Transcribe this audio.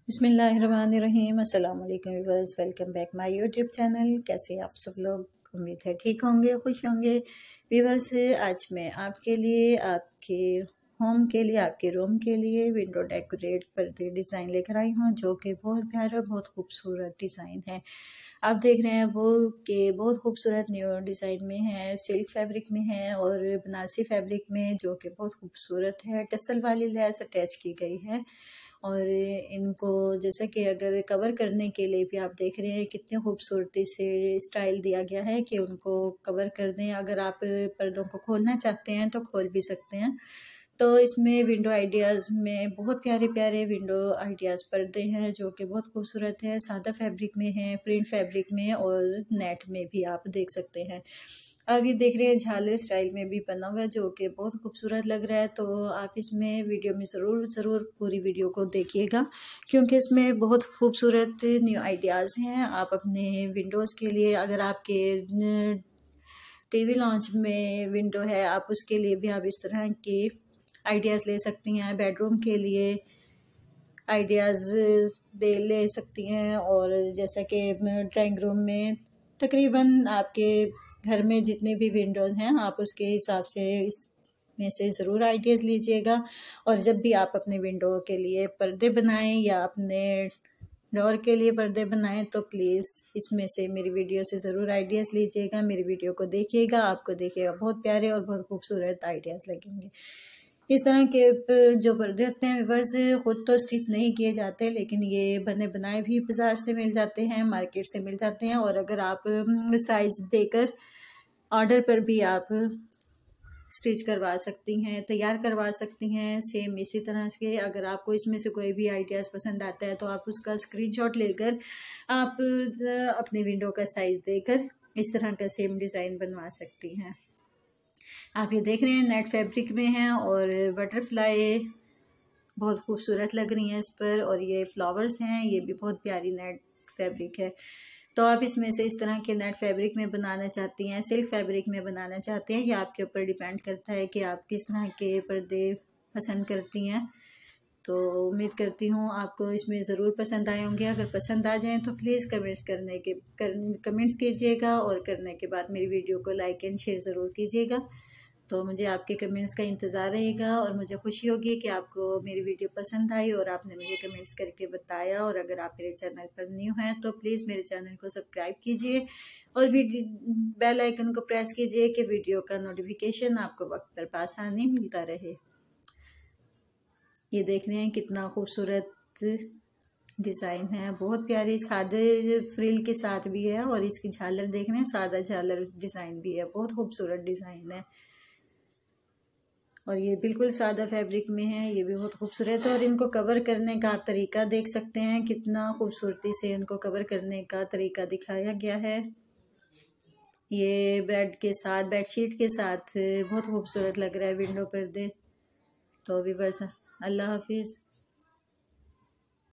बिस्मिल्लाहिर्रहमानिर्रहीम। अस्सलाम वालेकुम viewers, welcome back my YouTube channel. कैसे आप सब लोग? उम्मीद है ठीक होंगे, खुश होंगे। व्यूअर्स, आज मैं आपके लिए, आपके होम के लिए, आपके रूम के लिए विंडो डेकोरेट पर्दे डिज़ाइन लेकर आई हूँ, जो कि बहुत प्यारा और बहुत खूबसूरत डिज़ाइन है। आप देख रहे हैं वो कि बहुत खूबसूरत न्यू डिज़ाइन में है, सिल्क फैब्रिक में है और बनारसी फैब्रिक में, जो कि बहुत खूबसूरत है। टसल वाली लेस अटैच की गई है और इनको जैसे कि अगर कवर करने के लिए भी आप देख रहे हैं कितनी खूबसूरती से स्टाइल दिया गया है कि उनको कवर कर दें। अगर आप पर्दों को खोलना चाहते हैं तो खोल भी सकते हैं। तो इसमें विंडो आइडियाज़ में बहुत प्यारे प्यारे विंडो आइडियाज़ पर्दे हैं, जो कि बहुत खूबसूरत है। सादा फैब्रिक में है, प्रिंट फैब्रिक में और नेट में भी आप देख सकते हैं। अब ये देख रहे हैं झालर स्टाइल में भी बना हुआ है, जो कि बहुत खूबसूरत लग रहा है। तो आप इसमें वीडियो में ज़रूर पूरी वीडियो को देखिएगा, क्योंकि इसमें बहुत खूबसूरत न्यू आइडियाज़ हैं। आप अपने विंडोज़ के लिए, अगर आपके टीवी लॉन्च में विंडो है, आप उसके लिए भी आप इस तरह के आइडियाज़ ले सकती हैं। बेडरूम के लिए आइडियाज़ ले सकती हैं। और जैसा कि ड्राइंग रूम में तकरीबन आपके घर में जितने भी विंडोज़ हैं, आप उसके हिसाब से इसमें से ज़रूर आइडियाज़ लीजिएगा। और जब भी आप अपने विंडो के लिए पर्दे बनाएं या अपने डोर के लिए पर्दे बनाएं, तो प्लीज़ इसमें से मेरी वीडियो से ज़रूर आइडियाज़ लीजिएगा। मेरी वीडियो को देखिएगा, आपको देखिएगा बहुत प्यारे और बहुत खूबसूरत आइडियाज़ लगेंगे। इस तरह के जो पर्दे होते हैं व्यूअर्स, ख़ुद तो स्टिच नहीं किए जाते, लेकिन ये बने बनाए भी बाज़ार से मिल जाते हैं, मार्केट से मिल जाते हैं। और अगर आप साइज़ देकर ऑर्डर पर भी आप स्टिच करवा सकती हैं, तैयार करवा सकती हैं। सेम इसी तरह के अगर आपको इसमें से कोई भी आइडियाज़ पसंद आता है, तो आप उसका स्क्रीनशॉट लेकर आप अपने विंडो का साइज़ देकर इस तरह का सेम डिज़ाइन बनवा सकती हैं। आप ये देख रहे हैं नेट फैब्रिक में है और बटरफ्लाई बहुत खूबसूरत लग रही हैं इस पर, और ये फ्लावर्स हैं, ये भी बहुत प्यारी नेट फैब्रिक है। तो आप इसमें से इस तरह के नेट फैब्रिक में बनाना चाहती हैं, सिल्क फैब्रिक में बनाना चाहते हैं, या आपके ऊपर डिपेंड करता है कि आप किस तरह के पर्दे पसंद करती हैं। तो उम्मीद करती हूँ आपको इसमें ज़रूर पसंद आए होंगे। अगर पसंद आ जाएं तो प्लीज़ कमेंट्स कीजिएगा, और करने के बाद मेरी वीडियो को लाइक एंड शेयर ज़रूर कीजिएगा। तो मुझे आपके कमेंट्स का इंतज़ार रहेगा और मुझे खुशी होगी कि आपको मेरी वीडियो पसंद आई और आपने मुझे कमेंट्स करके बताया। और अगर आप मेरे चैनल पर न्यू हैं तो प्लीज़ मेरे चैनल को सब्सक्राइब कीजिए और बेल आइकन को प्रेस कीजिए कि वीडियो का नोटिफिकेशन आपको वक्त पर आसानी मिलता रहे। ये देख रहे हैं कितना खूबसूरत डिज़ाइन है, बहुत प्यारी सादे फ्रिल के साथ भी है, और इसकी झालर देख रहे हैं, सादा झालर डिज़ाइन भी है, बहुत खूबसूरत डिज़ाइन है। और ये बिल्कुल सादा फैब्रिक में है, ये भी बहुत खूबसूरत है। और इनको कवर करने का आप तरीका देख सकते हैं, कितना खूबसूरती से इनको कवर करने का तरीका दिखाया गया है। ये बेडशीट के साथ बहुत खूबसूरत लग रहा है विंडो पर्दे। तो व्यूअर्स, अल्लाह हाफिज़।